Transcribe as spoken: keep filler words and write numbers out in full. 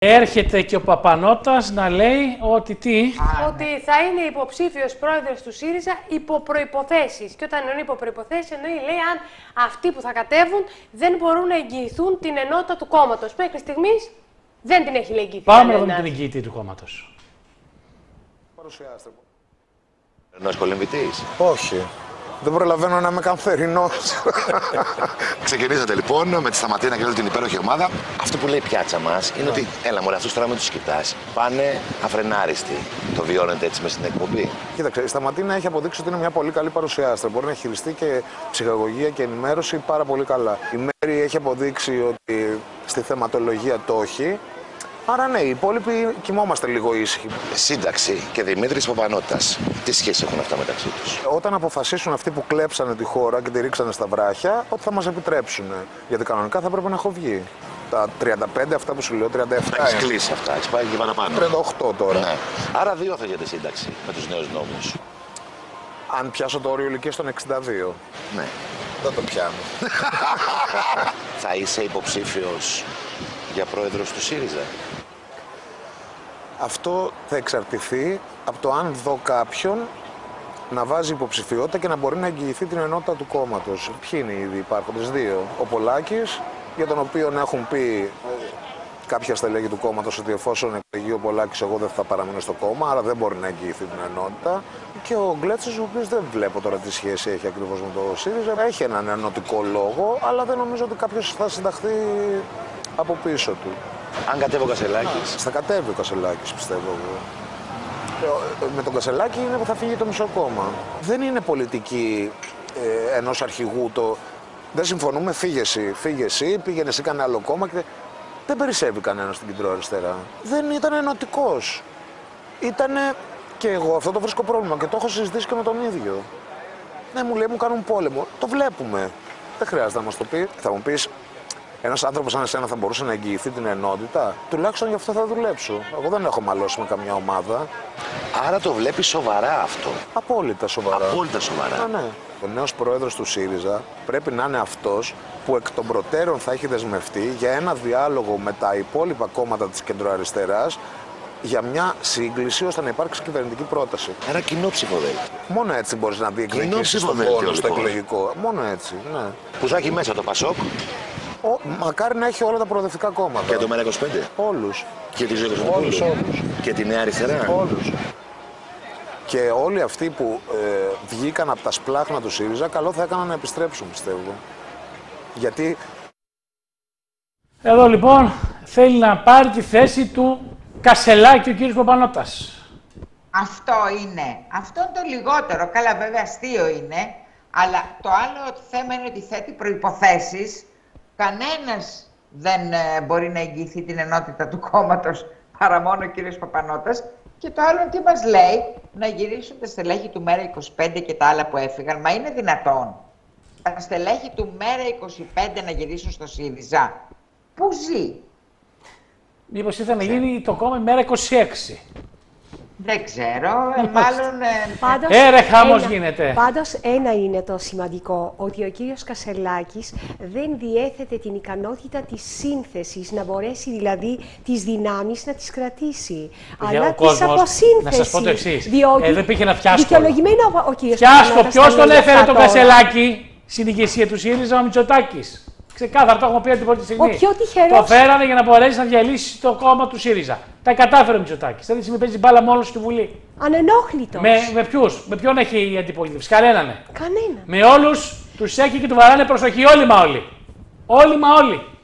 Έρχεται και ο Παπανώτας να λέει ότι τι. Ότι θα είναι υποψήφιος πρόεδρος του ΣΥΡΙΖΑ υπό προϋποθέσεις. Και όταν εννοεί υπό προϋποθέσεις, εννοεί, λέει, αν αυτοί που θα κατέβουν δεν μπορούν να εγγυηθούν την ενότητα του κόμματος. Μέχρι στιγμής δεν την έχει εγγυηθεί. Πάμε να δούμε την εγγυητή του κόμματος. Παρουσιάστε μου. Ενός κολυμβητής. Όχι. Δεν προλαβαίνω να είμαι καν θερινός. Ξεκινήσατε λοιπόν με τη Σταματίνα και όλη την υπέροχη ομάδα. Αυτό που λέει η πιάτσα μας είναι ότι, έλα μωρέ, αυτούς τώρα με τους κοιτάς, πάνε αφρενάριστοι. Το βιώνετε έτσι μες στην εκπομπή. Κοίταξε, η Σταματίνα έχει αποδείξει ότι είναι μια πολύ καλή παρουσιάστρια. Μπορεί να χειριστεί και ψυχαγωγία και ενημέρωση πάρα πολύ καλά. Η Μέρη έχει αποδείξει ότι στη θεματολογία το έχει. Άρα ναι, οι υπόλοιποι κοιμόμαστε λίγο ήσυχοι. Σύνταξη και Δημήτρης Παπανώτας. Τι σχέση έχουν αυτά μεταξύ τους? Όταν αποφασίσουν αυτοί που κλέψανε τη χώρα και τη ρίξανε στα βράχια, ότι θα μας επιτρέψουν. Γιατί κανονικά θα πρέπει να έχω βγει. Τα τριάντα πέντε, αυτά που σου λέω, τριάντα επτά. Έχεις κλείσει αυτά, έχεις πάει και παραπάνω. τριάντα οκτώ τώρα. Ναι. Άρα δύο θα έχετε σύνταξη με τους νέους νόμους. Αν πιάσω το όριο ηλικίας των εξήντα δύο. Ναι. Δεν το πιάνω. Θα είσαι υποψήφιος για πρόεδρος του ΣΥΡΙΖΑ? Αυτό θα εξαρτηθεί από το αν δω κάποιον να βάζει υποψηφιότητα και να μπορεί να εγγυηθεί την ενότητα του κόμματος. Ποιοι είναι ήδη υπάρχοντες? Δύο. Ο Πολάκης, για τον οποίο έχουν πει κάποια στελέχη του κόμματος ότι εφόσον εκλεγεί ο Πολάκης, εγώ δεν θα παραμείνω στο κόμμα, άρα δεν μπορεί να εγγυηθεί την ενότητα. Και ο Γκλέτσος, ο οποίος δεν βλέπω τώρα τι σχέση έχει ακριβώς με το ΣΥΡΙΖΑ, έχει έναν ενωτικό λόγο, αλλά δεν νομίζω ότι κάποιος θα συνταχθεί από πίσω του. Αν κατέβει ο Κασελάκης. Θα κατέβει ο Κασελάκης, πιστεύω εγώ. Με τον Κασελάκη είναι που θα φύγει το μισό κόμμα. Δεν είναι πολιτική ε, ενός αρχηγού το. Δεν συμφωνούμε, φύγε εσύ. Φύγε εσύ, πήγαινε εσύ κανένα άλλο κόμμα και δεν περισσεύει κανένα στην κεντροαριστερά. Δεν ήταν ενωτικός. Ήτανε. Και εγώ αυτό το βρίσκω πρόβλημα και το έχω συζητήσει και με τον ίδιο. Ναι, μου λέει, μου κάνουν πόλεμο. Το βλέπουμε. Δεν χρειάζεται να μας το πει. Θα μου πεις. Ένας άνθρωπος σαν εσένα θα μπορούσε να εγγυηθεί την ενότητα? Τουλάχιστον γι' αυτό θα δουλέψω. Εγώ δεν έχω μαλώσει με καμιά ομάδα. Άρα το βλέπεις σοβαρά αυτό? Απόλυτα σοβαρά. Απόλυτα σοβαρά. Α, ναι. Ο νέος πρόεδρος του ΣΥΡΙΖΑ πρέπει να είναι αυτός που εκ των προτέρων θα έχει δεσμευτεί για ένα διάλογο με τα υπόλοιπα κόμματα της κεντροαριστεράς για μια σύγκληση ώστε να υπάρξει κυβερνητική πρόταση. Ένα κοινό ψηφοδέλτιο. Μόνο έτσι μπορείς να διεκδικήσεις τον πόνο στο εκλογικό. Μόνο έτσι, ναι. Που θα έχει μέσα το ΠΑΣΟΚ. Ο, μακάρι να έχει όλα τα προοδευτικά κόμματα. Και το ΜΕΡΑ είκοσι πέντε. Όλους. Και τη Ζωή Κωνσταντοπούλου. Όλους, όλους. Και τη Νέα Αριστερά. Όλους. Και όλοι αυτοί που ε, βγήκαν από τα σπλάχνα του ΣΥΡΙΖΑ, καλό θα έκαναν να επιστρέψουν, πιστεύω. Γιατί... Εδώ λοιπόν θέλει να πάρει τη θέση του Κασελάκη ο κύριος Παπανώτας. Αυτό είναι. Αυτό είναι το λιγότερο. Καλά, βέβαια αστείο είναι. Αλλά το άλλο θέμα είναι ότι θέτει προϋποθέσεις. Κανένας δεν ε, μπορεί να εγγυηθεί την ενότητα του κόμματος παρά μόνο ο κύριος Παπανώτας. Και το άλλο τι μας λέει? Να γυρίσουν τα στελέχη του ΜΕΡΑ είκοσι πέντε και τα άλλα που έφυγαν. Μα είναι δυνατόν τα στελέχη του ΜΕΡΑ είκοσι πέντε να γυρίσουν στο ΣΥΡΙΖΑ? Πού ζει? Μήπως ήθελε να γίνει το κόμμα ΜΕΡΑ είκοσι έξι? Δεν ξέρω, ε, μάλλον... Ε, Πάντως, Έρε χάμος ένα, γίνεται. Πάντως ένα είναι το σημαντικό, ότι ο κύριος Κασελάκης δεν διέθετε την ικανότητα της σύνθεσης, να μπορέσει δηλαδή τις δυνάμεις να τις κρατήσει. Για αλλά ο κόσμος, της αποσύνθεσης. να σας πω το εξής, διότι ε, δεν πήγε να φιάσκω. Δικαιολογημένο ο κύριος Φιάσκω, ποιος τον έφερε τον τώρα. Κασελάκη στην ηγεσία του ΣΥΡΙΖΑ? Ο Μητσοτάκης. Ξεκάθαρα, το έχουμε πει την πρώτη στιγμή. Ο πιο τυχερός. Το φέρανε για να μπορέσει να διαλύσει το κόμμα του ΣΥΡΙΖΑ. Τα κατάφερε ο Μητσοτάκης. Αυτή τη στιγμή παίζει μπάλα μόνος στη Βουλή. Ανενόχλητος. Με, με ποιους, με ποιον έχει η αντιπολίτευση? Κανέναν. Κανένα. Με όλους τους έχει και του βαράνε προσοχή όλοι μα όλοι. Όλοι μα όλοι.